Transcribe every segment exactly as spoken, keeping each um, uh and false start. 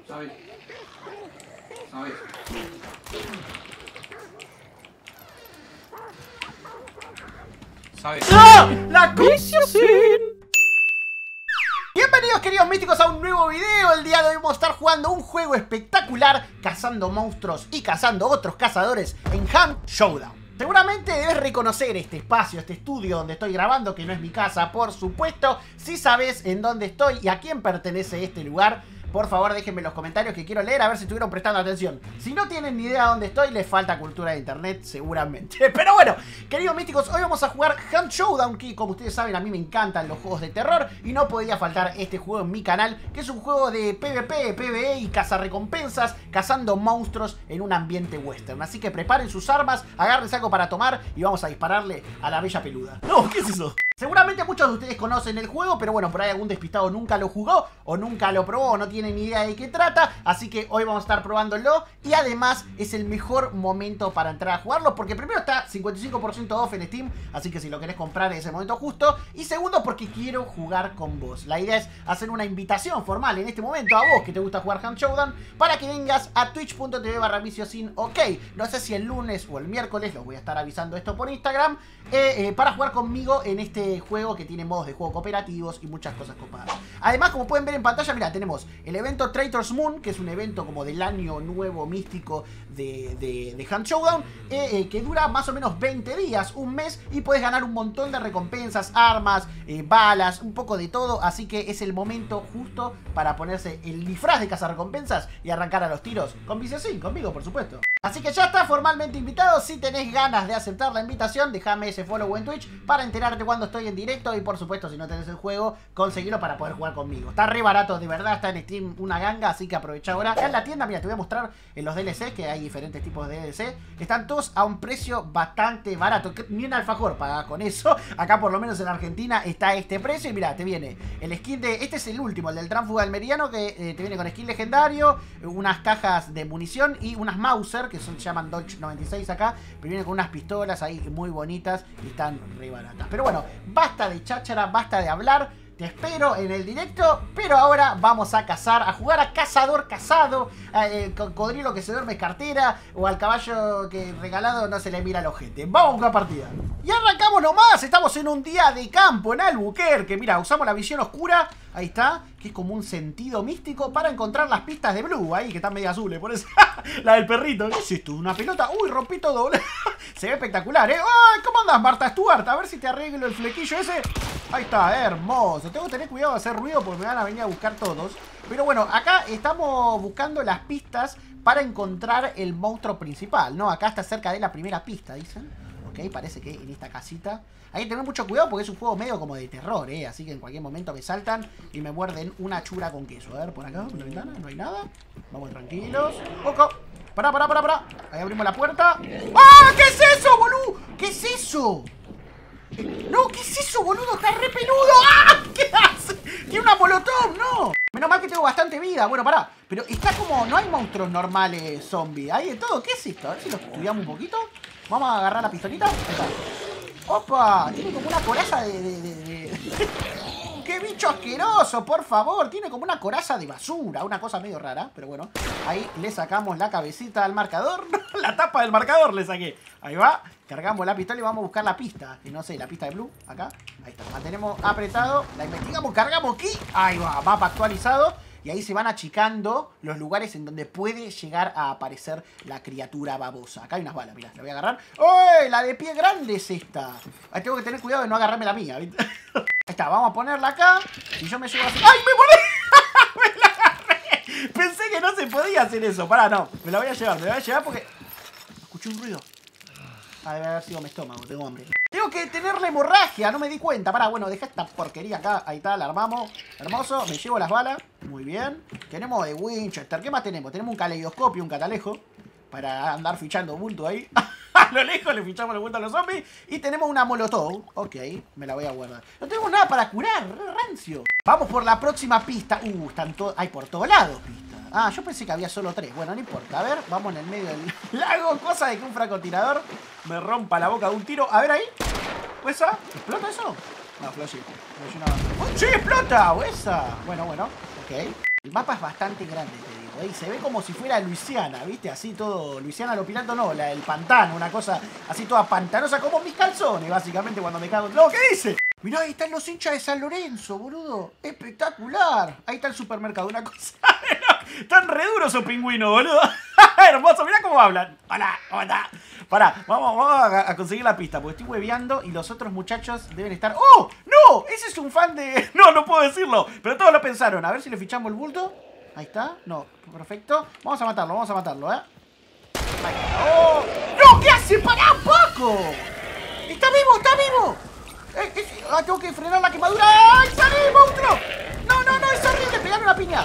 ¿Sabes? ¿Sabes? ¿Sabes? ¡Ah! ¡La Viciousin! Bienvenidos, queridos místicos, a un nuevo video. El día de hoy vamos a estar jugando un juego espectacular, cazando monstruos y cazando otros cazadores en Hunt Showdown. Seguramente debes reconocer este espacio, este estudio donde estoy grabando, que no es mi casa, por supuesto. Si sabes en dónde estoy y a quién pertenece este lugar, por favor déjenme en los comentarios que quiero leer, a ver si estuvieron prestando atención. Si no tienen ni idea de dónde estoy, les falta cultura de internet seguramente. Pero bueno, queridos místicos, hoy vamos a jugar Hunt Showdown, que como ustedes saben a mí me encantan los juegos de terror y no podía faltar este juego en mi canal, que es un juego de PvP, PvE y cazarrecompensas, cazando monstruos en un ambiente western. Así que preparen sus armas, agárrense algo para tomar y vamos a dispararle a la bella peluda. No, ¿qué es eso? Seguramente muchos de ustedes conocen el juego, pero bueno, por ahí algún despistado nunca lo jugó o nunca lo probó o no tiene ni idea de qué trata. Así que hoy vamos a estar probándolo y además es el mejor momento para entrar a jugarlo, porque primero está cincuenta y cinco por ciento off en Steam, así que si lo querés comprar en ese momento justo. Y segundo, porque quiero jugar con vos. La idea es hacer una invitación formal en este momento a vos que te gusta jugar Hunt Showdown para que vengas a twitch punto tv barra Viciousin. Ok, no sé si el lunes o el miércoles, los voy a estar avisando esto por Instagram, eh, eh, para jugar conmigo en este juego que tiene modos de juego cooperativos y muchas cosas copadas. Además, como pueden ver en pantalla, mira, tenemos el evento Traitor's Moon, que es un evento como del año nuevo místico de, de, de Hunt Showdown, eh, eh, que dura más o menos veinte días, un mes, y puedes ganar un montón de recompensas, armas, eh, balas, un poco de todo, así que es el momento justo para ponerse el disfraz de cazarrecompensas y arrancar a los tiros con Viciousin, conmigo por supuesto. Así que ya está formalmente invitado. Si tenés ganas de aceptar la invitación, déjame ese follow en Twitch para enterarte cuando estoy en directo. Y por supuesto, si no tenés el juego, conseguirlo para poder jugar conmigo. Está re barato, de verdad, está en Steam una ganga, así que aprovecha ahora. Acá en la tienda, mira, te voy a mostrar en los D L C, que hay diferentes tipos de D L C. Están todos a un precio bastante barato. Ni un alfajor paga con eso. Acá por lo menos en Argentina está este precio. Y mira, te viene el skin de... Este es el último, el del Tránfuga del Meridiano, que eh, te viene con skin legendario, unas cajas de munición y unas Mauser, que son, se llaman Dodge noventa y seis acá, pero vienen con unas pistolas ahí muy bonitas y están re baratas. Pero bueno, basta de cháchara, basta de hablar. Te espero en el directo, pero ahora vamos a cazar, a jugar a cazador cazado, al cocodrilo que se duerme cartera, o al caballo que regalado no se le mira el ojete. Vamos a jugar partida. Y arrancamos nomás, estamos en un día de campo en Albuquerque. Mira, usamos la visión oscura, ahí está, que es como un sentido místico para encontrar las pistas de Blue, ahí que están medio azules, por eso. La del perrito, ¿qué es esto? ¿Una pelota? Uy, rompí todo. Se ve espectacular, ¿eh? ¡Ay! ¿Cómo andas, Marta Stewart? A ver si te arreglo el flequillo ese. Ahí está, hermoso. Tengo que tener cuidado de hacer ruido porque me van a venir a buscar todos. Pero bueno, acá estamos buscando las pistas para encontrar el monstruo principal, ¿no? Acá está cerca de la primera pista, dicen. Ok, parece que en esta casita. Hay que tener mucho cuidado porque es un juego medio como de terror, ¿eh? Así que en cualquier momento me saltan y me muerden una chura con queso. A ver, por acá, por la ventana, no hay nada. Vamos tranquilos. ¡Ojo! Pará, pará, pará, pará. Ahí abrimos la puerta. ¡Ah! ¿Qué es eso, boludo? ¿Qué es eso? No, ¿qué es eso, boludo? Está re peludo. ¡Ah! ¿Qué hace? Tiene una molotov, no. Menos mal que tengo bastante vida. Bueno, pará. Pero está como... No hay monstruos normales zombies. Hay de todo. ¿Qué es esto? A ver si lo estudiamos un poquito. Vamos a agarrar la pistolita. Ahí está. ¡Opa! Tiene como una coraza de... de, de, de... ¡Qué bicho asqueroso! Por favor. Tiene como una coraza de basura. Una cosa medio rara. Pero bueno. Ahí le sacamos la cabecita al marcador. La tapa del marcador le saqué. Ahí va. Cargamos la pistola y vamos a buscar la pista. Que no sé, la pista de Blue. Acá. Ahí está. La mantenemos apretado. La investigamos. Cargamos aquí. Ahí va. Mapa actualizado. Y ahí se van achicando los lugares en donde puede llegar a aparecer la criatura babosa. Acá hay unas balas, mirá, la voy a agarrar. ¡Oh! La de pie grande es esta. Ahí tengo que tener cuidado de no agarrarme la mía, ¿viste? Ahí está, vamos a ponerla acá. Y yo me llevo así. ¡Ay, me volé! ¡Me la agarré! Pensé que no se podía hacer eso. Pará, no. Me la voy a llevar, me la voy a llevar porque... Escuché un ruido. Ah, debe haber sido mi estómago, tengo hambre. Tengo que tener la hemorragia, no me di cuenta. Pará, bueno, deja esta porquería acá. Ahí está, la armamos. Hermoso, me llevo las balas. Muy bien. Tenemos de Winchester. ¿Qué más tenemos? Tenemos un caleidoscopio, un catalejo, para andar fichando bulto ahí. A lo lejos le fichamos el bulto a los zombies. Y tenemos una molotov. Ok, me la voy a guardar. No tenemos nada para curar, re rancio. Vamos por la próxima pista. Uh, están todos... Hay por todos lados pistas. Ah, yo pensé que había solo tres. Bueno, no importa. A ver, vamos en el medio del lago. Cosa de que un francotirador me rompa la boca de un tiro. A ver ahí. ¿Esa? ¿Explota eso? No, flashy. ¡Sí, explota! ¿O esa? Bueno, bueno. Ok. El mapa es bastante grande, te digo, ¿eh? Y se ve como si fuera Luisiana, ¿viste? Así todo, Luisiana Lopilato no, la, el pantano, una cosa así toda pantanosa, como mis calzones, básicamente, cuando me cago. No, ¿qué dice? Mirá, ahí están los hinchas de San Lorenzo, boludo. Espectacular. Ahí está el supermercado, una cosa. Están re duros esos pingüinos, boludo. Hermoso, mirá cómo hablan. Pará, pará. Pará, vamos, vamos a, a conseguir la pista, porque estoy hueveando y los otros muchachos deben estar... ¡Oh! ¡No! Ese es un fan de... No, no puedo decirlo. Pero todos lo pensaron. A ver si le fichamos el bulto. Ahí está. No, perfecto. Vamos a matarlo, vamos a matarlo, ¿eh? Ahí está. ¡Oh! ¡No! ¿Qué hace? ¡Pará, Paco! ¡Está vivo, está vivo! Eh, eh, ah, tengo que frenar la quemadura. ¡Ay, salí, monstruo! No, no, no, es horrible. Pegarle una piña.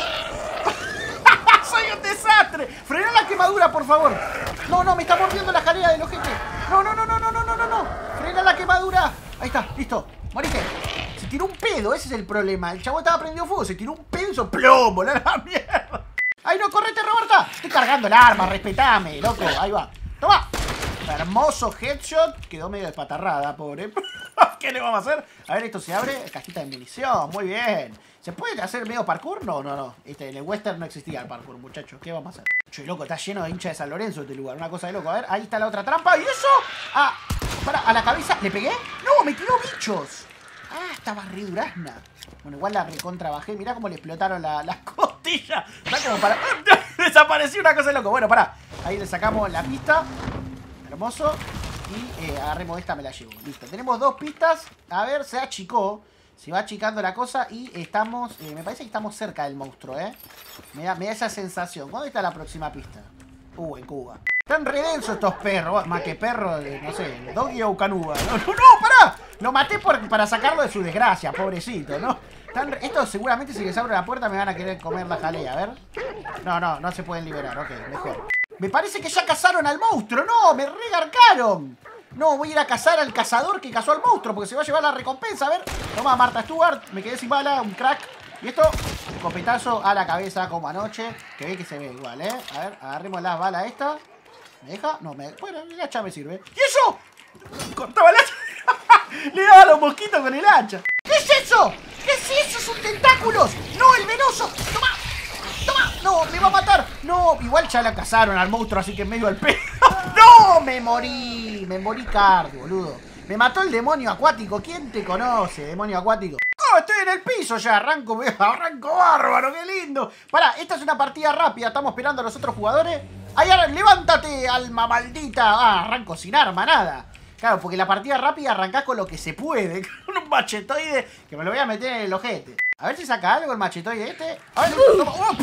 ¡Soy un desastre! ¡Frená la quemadura, por favor! No, no, me está mordiendo la jalea del ojete. No, no, no, no, no, no, no, no, no. ¡Frena la quemadura! Ahí está, listo. Moriste. Se tiró un pedo, ese es el problema. El chavo estaba prendido fuego, se tiró un pedo y hizo plomo, la mierda. ¡Ay, no, correte, Roberta! Estoy cargando el arma, respetame, loco. Ahí va. ¡Toma! Hermoso headshot. Quedó medio despatarrada, pobre. ¿Qué le vamos a hacer? A ver, esto se abre. Cajita de munición. Muy bien. ¿Se puede hacer medio parkour? No, no, no. Este, en el western no existía el parkour, muchachos. ¿Qué vamos a hacer? Che, loco, está lleno de hinchas de San Lorenzo este lugar. Una cosa de loco. A ver, ahí está la otra trampa. ¿Y eso? Ah, para, a la cabeza. ¿Le pegué? No, me tiró bichos. Ah, estaba re durazna. Bueno, igual la recontra bajé. Mirá cómo le explotaron la, las costillas. Está como para... Desapareció una cosa de loco. Bueno, pará. Ahí le sacamos la pista. Hermoso. Y eh, agarremos esta, me la llevo. Listo. Tenemos dos pistas. A ver, se achicó. Se va achicando la cosa y estamos... Eh, me parece que estamos cerca del monstruo, ¿eh? Me da, me da esa sensación. ¿Dónde está la próxima pista? Uh, en Cuba. Están re densos estos perros. Más que perros, eh, no sé, Doggy o Canuba. No, no, no, pará. Lo maté por, para sacarlo de su desgracia, pobrecito, ¿no? Están, estos seguramente si les abro la puerta me van a querer comer la jalea. A ver. No, no, no se pueden liberar. Ok, mejor. Me parece que ya cazaron al monstruo. No, me regarcaron. No, voy a ir a cazar al cazador que cazó al monstruo, porque se va a llevar la recompensa. A ver, toma, Martha Stewart. Me quedé sin bala, un crack. Y esto, escopetazo a la cabeza como anoche. Que ve que se ve igual, ¿eh? A ver, agarremos la bala esta. ¿Me deja? No, me... Bueno, el hacha me sirve. ¿Y eso? Cortaba el hacha. Le daba a los mosquitos con el hacha. ¿Qué es eso? ¿Qué es eso? ¡Son tentáculos! ¡No, el venoso! ¡Toma! ¡Toma! ¡No! ¡Me va a matar! ¡No! Igual ya la cazaron al monstruo, así que en medio al pedo. ¡No! ¡Me morí! Me morí cardio, boludo. Me mató el demonio acuático. ¿Quién te conoce, demonio acuático? ¡Oh! Estoy en el piso ya. Arranco, arranco bárbaro. ¡Qué lindo! Pará, esta es una partida rápida. Estamos esperando a los otros jugadores. ¡Ay, ahora, levántate, alma maldita! Ah, arranco sin arma, nada. Claro, porque la partida rápida arrancás con lo que se puede. Con un machetoide que me lo voy a meter en el ojete. A ver si saca algo el machetoide este. A ver, toma. ¡Oh!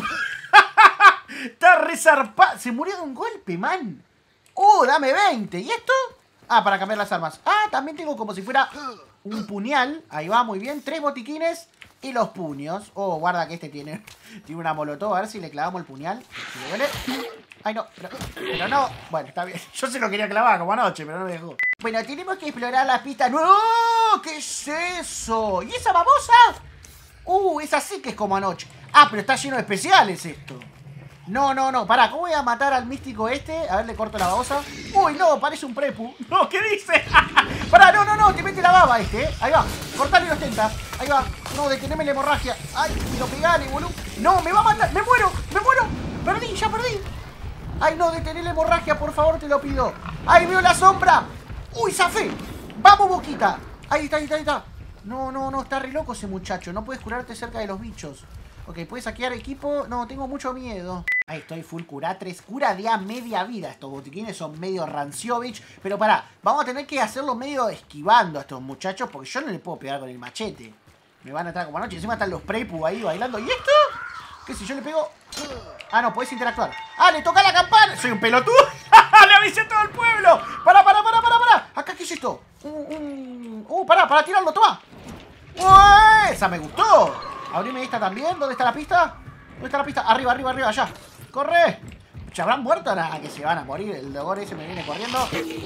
Está resarpado. Se murió de un golpe, man. ¡Uh, dame veinte! ¿Y esto? Ah, para cambiar las armas. Ah, también tengo como si fuera un puñal. Ahí va, muy bien. Tres botiquines y los puños. Oh, guarda que este tiene, tiene una molotov. A ver si le clavamos el puñal. Si le duele. Ay, no. Pero, pero no. Bueno, está bien. Yo se lo quería clavar como anoche, pero no me dejó. Bueno, tenemos que explorar las pistas. ¡No! ¿Qué es eso? ¿Y esa babosa? Uh, esa sí que es como anoche. Ah, pero está lleno de especiales esto. No, no, no, pará, ¿cómo voy a matar al místico este? A ver, le corto la babosa. Uy, no, parece un prepu. No, ¿qué dice? Pará, no, no, no, te mete la baba este, ¿eh? Ahí va, cortale los tentas. Ahí va, no, deteneme la hemorragia. Ay, lo pegale, boludo. No, me va a matar, me muero, me muero. Perdí, ya perdí. Ay, no, detené la hemorragia, por favor, te lo pido. Ahí veo la sombra. Uy, zafé. Vamos, boquita. Ahí está, ahí está, ahí está. No, no, no, está re loco ese muchacho. No puedes curarte cerca de los bichos. Ok, ¿puedes saquear equipo? No, tengo mucho miedo. Ahí estoy, full cura tres. Cura de a media vida. Estos botiquines son medio ranciovich. Pero pará, vamos a tener que hacerlo medio esquivando a estos muchachos, porque yo no le puedo pegar con el machete. Me van a entrar como anoche. Encima están los prepu ahí bailando. ¿Y esto? ¿Qué si yo le pego? Ah, no, podés interactuar. ¡Ah, le toca la campana! ¡Soy un pelotudo! ¡Le avisé a todo el pueblo! ¡Pará, pará, pará, pará, pará! ¿Acá qué es esto? Un... un... ¡Uh, pará, para tirarlo! ¡Toma! ¡Uy! ¡Esa me gustó! Abrime esta también. ¿Dónde está la pista? ¿Dónde está la pista? Arriba, arriba, arriba, allá. ¡Corre! ¿Se habrán muerto? Nada, que se van a morir. El dogor ese me viene corriendo.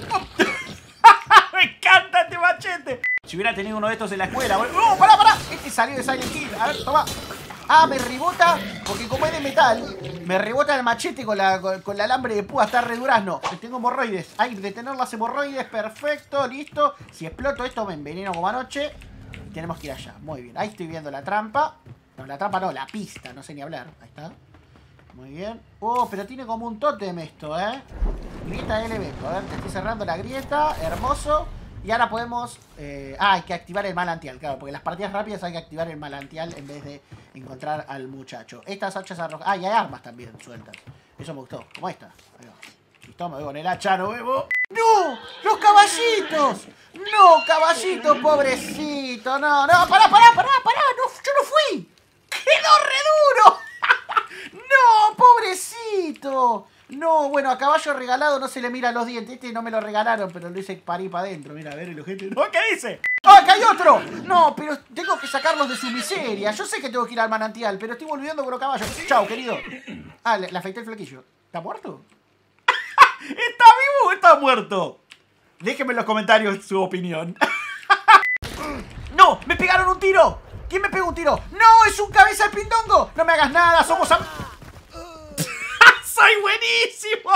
¡Me encanta este machete! Si hubiera tenido uno de estos en la escuela. ¡Oh, pará, pará! Este salió de Silent Hill. A ver, toma. Ah, me rebota. Porque como es de metal, me rebota el machete con la con, con el alambre de púa. Está re durazno. Tengo hemorroides. Hay que detener las hemorroides. Perfecto, listo. Si exploto esto me enveneno como anoche. Tenemos que ir allá. Muy bien. Ahí estoy viendo la trampa. No, la trampa no, la pista. No sé ni hablar. Ahí está. Muy bien. Oh, pero tiene como un tótem esto, ¿eh? Grieta del evento. A ver, te estoy cerrando la grieta. Hermoso. Y ahora podemos... Eh... Ah, hay que activar el manantial, claro. Porque en las partidas rápidas hay que activar el manantial en vez de encontrar al muchacho. Estas hachas arrojadas... Ah, y hay armas también sueltas. Eso me gustó. Como esta. Ahí va. Listo, me veo con el hacha, no vemos. ¡No! ¡Los caballitos! ¡No, caballito, pobrecito! No, no, pará, pará, pará, pará. No, yo no fui. ¡Quedó re duro! ¡No, pobrecito! No, bueno, a caballo regalado no se le mira los dientes. Este no me lo regalaron, pero lo hice para ir para adentro. Mira, a ver, y la gente... ¡No, qué dice! ¡Ah, acá hay otro! No, pero tengo que sacarlos de su miseria. Yo sé que tengo que ir al manantial, pero estoy volviendo con los caballos. Chau, querido. Ah, le, le afeité el flequillo. ¿Está muerto? ¿Está vivo o está muerto? Déjenme en los comentarios su opinión. ¡No! ¡Me pegaron un tiro! ¿Quién me pegó un tiro? ¡No! ¡Es un cabeza de pindongo! ¡No me hagas nada! ¡Somos am... ¡Soy buenísimo!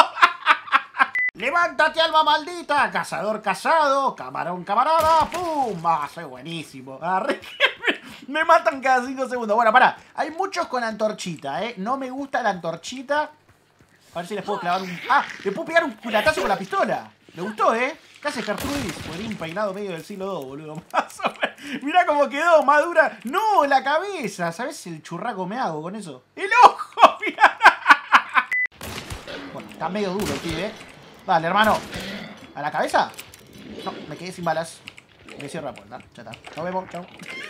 ¡Levántate, alma maldita! Cazador casado, camarón camarada, ¡pum! ¡Ah, soy buenísimo! Arre... Me matan cada cinco segundos. Bueno, pará. Hay muchos con antorchita, ¿eh? No me gusta la antorchita. A ver si les puedo clavar un... ¡Ah! Le puedo pegar un culatazo con la pistola. Me gustó, ¿eh? ¿Qué hace Gertrudis? Podría un peinado medio del siglo dos, boludo. Mirá cómo quedó, madura. ¡No! La cabeza. ¿Sabes el churraco me hago con eso? ¡El ojo! Mirá. Bueno, está medio duro el pibe, ¿eh? Vale, hermano. ¿A la cabeza? No, me quedé sin balas. Me cierro la puerta. Ya está. Nos vemos. Chao.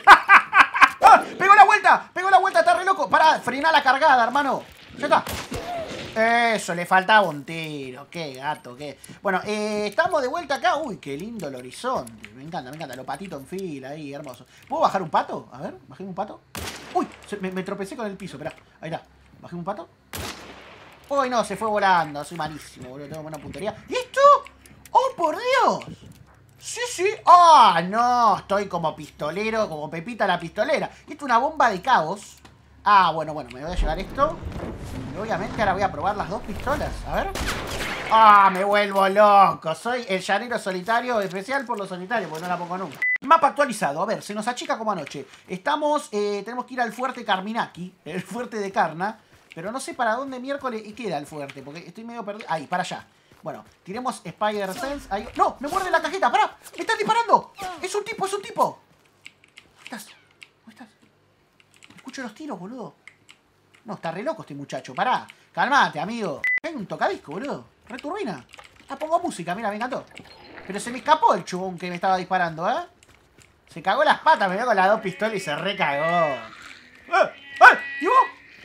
¡Ah! ¡Pegó la vuelta! ¡Pegó la vuelta! ¡Está re loco! Pará, frená la cargada, hermano. Ya está. Eso, le faltaba un tiro. Qué gato, qué... Bueno, eh, estamos de vuelta acá. Uy, qué lindo el horizonte. Me encanta, me encanta. Los patitos en fila ahí, hermoso. ¿Puedo bajar un pato? A ver, bajé un pato. Uy, se, me, me tropecé con el piso, esperá. Ahí está. Bajé un pato. Uy, no, se fue volando. Soy malísimo, boludo. Tengo buena puntería. ¿Y esto? ¡Oh, por Dios! Sí, sí. ¡Ah, no! Estoy como pistolero, como Pepita la pistolera. Esto es una bomba de caos. Ah, bueno, bueno, me voy a llevar esto. Y obviamente ahora voy a probar las dos pistolas. A ver. ¡Ah, me vuelvo loco! Soy el llanero solitario, especial por los solitarios, porque no la pongo nunca. Mapa actualizado. A ver, se nos achica como anoche. Estamos, eh, tenemos que ir al fuerte Carminaki, el fuerte de Karna. Pero no sé para dónde miércoles queda el fuerte, porque estoy medio perdido. Ahí, para allá. Bueno, tiremos Spider Sense. Ahí. ¡No! ¡Me muerde la cajeta! ¡Pará! ¡Me están disparando! ¡Es un tipo, es un tipo! ¿Dónde estás? ¿Dónde estás? Escucho los tiros, boludo. No, está re loco este muchacho. Pará. Calmate, amigo. Hay un tocadisco, boludo. Returbina. Ah, pongo música, mira, me encantó. Pero se me escapó el chubón que me estaba disparando, ¿eh? Se cagó las patas, me veo con las dos pistolas y se recagó. ¡Eh! ¡Eh! ¿Y vos?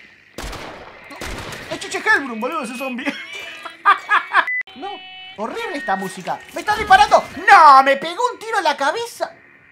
No. Es Chiche Hellbrun, boludo, ese zombie. No, horrible esta música. ¡Me están disparando! ¡No! ¡Me pegó un tiro en la cabeza!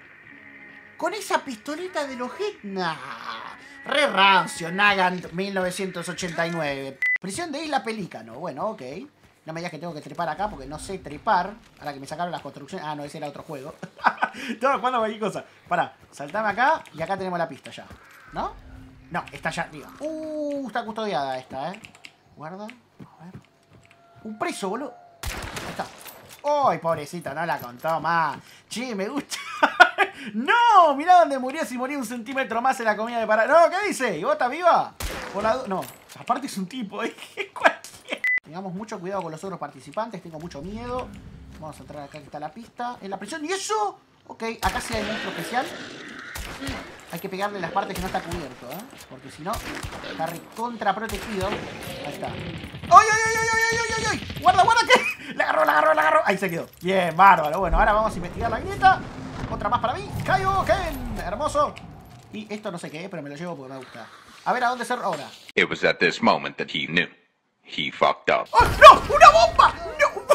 Con esa pistolita de los hit. Nah. Re rancio, Nagant mil novecientos ochenta y nueve. Prisión de Isla Pelícano. Bueno, ok. No me digas que tengo que trepar acá porque no sé trepar. Ahora que me sacaron las construcciones. Ah, no, ese era otro juego. Estaba jugando cualquier cosa. Pará, saltame acá y acá tenemos la pista ya. ¿No? No, está allá arriba. Uh, está custodiada esta, eh. Guarda. A ver. Un preso, boludo. Ahí está. ¡Ay, pobrecito! No la contó más. Che, me gusta. ¡No! Mirá dónde murió si moría un centímetro más en la comida de parada. No, ¿qué dice? ¿Y vos estás viva? Por la... No, aparte es un tipo, ¿eh? Cualquiera. Tengamos mucho cuidado con los otros participantes. Tengo mucho miedo. Vamos a entrar acá que está la pista. En la prisión. ¿Y eso? Ok, acá sí hay monstruo especial. Hay que pegarle las partes que no está cubierto, ¿eh? Porque si no, está recontra protegido. Ahí está. ¡Ay, ay, ay, ay, ay, ay, ay, ay! ¡Guarda, guarda! ¿Qué? La agarró, la agarró, la agarró. Ahí se quedó. Bien, bárbaro. Bueno, ahora vamos a investigar la grieta. Otra más para mí. ¡Kaioken! Hermoso. Y esto no sé qué es, pero me lo llevo porque me gusta. A ver, ¿a dónde ser ahora? It was at this moment that he knew. He fucked up. ¡Oh, no! ¡Una bomba! ¡No!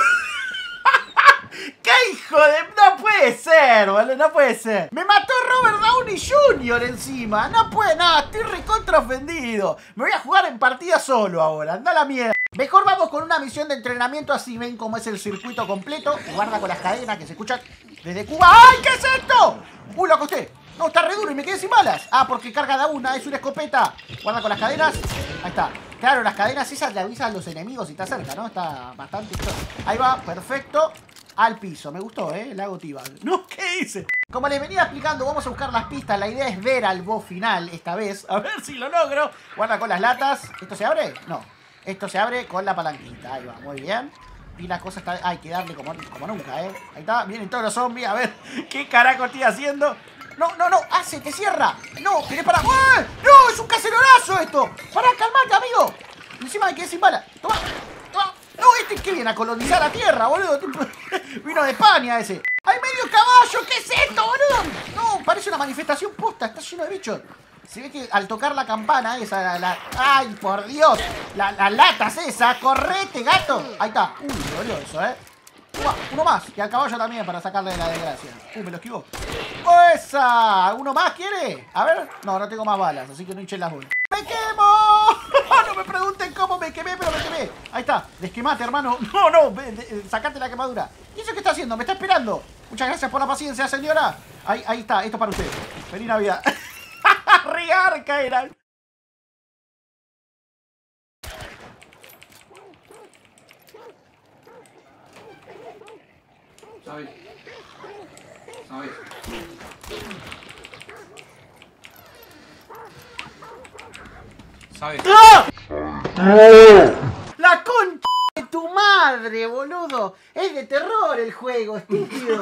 ¡Qué hijo de... No puede ser, boludo, no puede ser. Me mató Robert Downey junior encima. No puede nada, estoy recontra ofendido. Me voy a jugar en partida solo ahora, anda la mierda. Mejor vamos con una misión de entrenamiento, así ven cómo es el circuito completo. Guarda con las cadenas que se escuchan desde Cuba. ¡Ay, qué es esto! ¡Uy, lo acosté! No, está re duro y me quedé sin balas. Ah, porque carga de una, es una escopeta. Guarda con las cadenas. Ahí está. Claro, las cadenas esas le avisan a los enemigos si está cerca, ¿no? Está bastante... Ahí va, perfecto. Al piso, me gustó, ¿eh? El lago Tibal. No, ¿qué hice? Como les venía explicando, vamos a buscar las pistas. La idea es ver al boss final esta vez. A ver si lo logro. Guarda con las latas. ¿Esto se abre? No. Esto se abre con la palanquita. Ahí va, muy bien. Y la cosa está... Hay que darle como, como nunca, ¿eh? Ahí está, vienen todos los zombies. A ver, ¿qué carajo estoy haciendo? No, no, no. ¡Ah, se te cierra! No, querés para... ¡Oh! ¡No! ¡Es un caceronazo esto! ¡Pará, calmate, amigo! Encima me quedé sin bala. Toma, toma. No, este que viene a colonizar la tierra, boludo. Vino de España ese. ¡Hay medio caballo! ¿Qué es esto, boludo? No, parece una manifestación posta. Está lleno de bichos. Se ve que al tocar la campana esa, la, la, ¡ay, por Dios! Las la latas esa, correte, gato. Ahí está. Uy, boludo eso, ¿eh? Uno, uno más. Y al caballo también para sacarle de la desgracia. Uy, me lo esquivó. ¡Esa! ¿Uno más quiere? A ver. No, no tengo más balas, así que no hinchen las bolas. ¡Me quemo! No me pregunten cómo me quemé, pero me quemé. Ahí está. Desquemate, hermano. No, no. Sacate la quemadura. ¿Y eso qué está haciendo? ¿Me está esperando? Muchas gracias por la paciencia, señora. Ahí, ahí está. Esto es para usted. Feliz Navidad. Riarca era. ¿Sabes? ¿Sabes? ¿Sabes? ¡Ah! La concha de tu madre, boludo. Es de terror el juego, estúpido.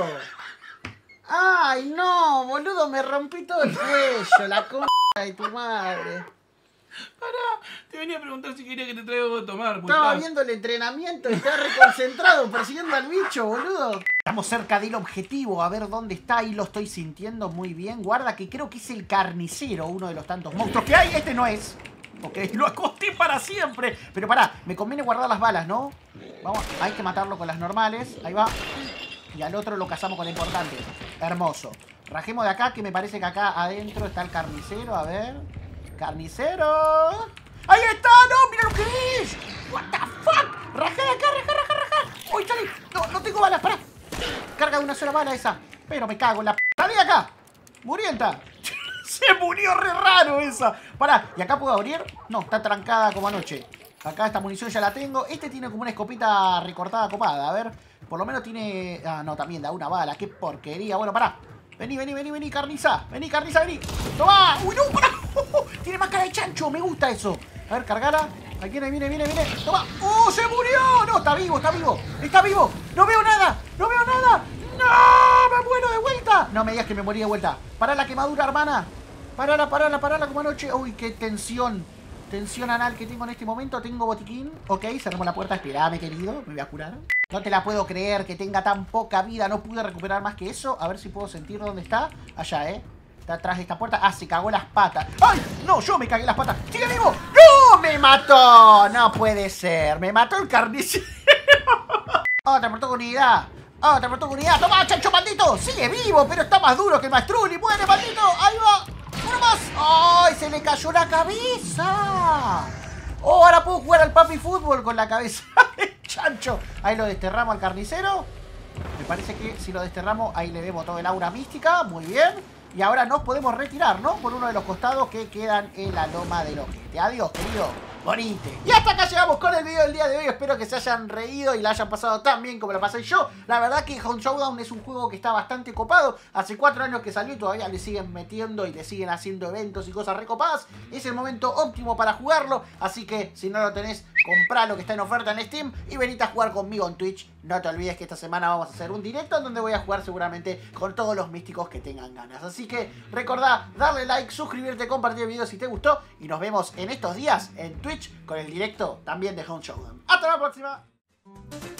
Ay, no, boludo, me rompí todo el cuello. La concha de tu madre. Pará, te venía a preguntar si quería que te traiga algo a tomar. Estaba viendo el entrenamiento y estaba reconcentrado persiguiendo al bicho, boludo. Estamos cerca del objetivo, a ver dónde está. Ahí lo estoy sintiendo muy bien. Guarda que creo que es el carnicero, uno de los tantos monstruos que hay. Este no es. Ok, lo acosté para siempre. Pero pará, me conviene guardar las balas, ¿no? Vamos, hay que matarlo con las normales. Ahí va. Y al otro lo cazamos con lo importante. Hermoso. Rajemos de acá, que me parece que acá adentro está el carnicero. A ver. ¡Carnicero! ¡Ahí está! ¡No! ¡Mira lo que es! ¡What the fuck! ¡Rajá de acá! ¡Rajá, rajá, rajá! ¡Uy, sale! No, no tengo balas, pará. Carga de una sola bala esa. Pero me cago en la p... ¡Salí de acá! ¡Murienta! Se murió re raro esa. Pará, ¿y acá puedo abrir? No, está trancada como anoche. Acá esta munición ya la tengo. Este tiene como una escopeta recortada copada. A ver, por lo menos tiene... Ah, no, también da una bala. ¡Qué porquería! Bueno, pará. Vení, vení, vení, vení, carniza. Vení, carniza, vení. ¡Toma! ¡Uy, no! ¡Pará! Tiene más cara de chancho. Me gusta eso. A ver, cargala. Ahí viene, viene, viene, viene. ¡Toma! ¡Oh, se murió! No, está vivo, está vivo. Está vivo. No veo nada. No veo nada. ¡No! ¡Me muero de vuelta! No me digas que me morí de vuelta. Pará la quemadura, hermana. Parala, parala, parala como anoche. Uy, qué tensión. Tensión anal que tengo en este momento. Tengo botiquín. Ok, cerramos la puerta. Esperame, querido. Me voy a curar. No te la puedo creer que tenga tan poca vida. No pude recuperar más que eso. A ver si puedo sentir dónde está. Allá, ¿eh? Está atrás de esta puerta. Ah, se cagó las patas. ¡Ay! No, yo me cagué las patas. ¡Sigue vivo! ¡No! ¡Me mató! No puede ser. Me mató el carnicero. Otra oportunidad. Otra oportunidad. ¡Toma, chancho maldito! Sigue vivo, pero está más duro que el Maestruli. ¡Muere, maldito! ¡Ahí va! ¡Uno más! ¡Ay! ¡Se le cayó la cabeza! ¡Oh! Ahora puedo jugar al papi fútbol con la cabeza de chancho. Ahí lo desterramos al carnicero. Me parece que si lo desterramos, ahí le vemos todo el aura mística. Muy bien. Y ahora nos podemos retirar, ¿no? Por uno de los costados que quedan en la loma del ojete. Adiós, querido. Bonite. Y hasta acá llegamos con el video del día de hoy. Espero que se hayan reído y la hayan pasado tan bien como la pasé yo. La verdad que Hunt Showdown es un juego que está bastante copado. Hace cuatro años que salió y todavía le siguen metiendo y le siguen haciendo eventos y cosas recopadas. Es el momento óptimo para jugarlo. Así que si no lo tenés, compralo, que está en oferta en Steam. Y venite a jugar conmigo en Twitch. No te olvides que esta semana vamos a hacer un directo en donde voy a jugar seguramente con todos los místicos que tengan ganas. Así que recordá darle like, suscribirte, compartir el video si te gustó. Y nos vemos en estos días en Twitch con el directo también de Hunt Showdown. ¡Hasta la próxima!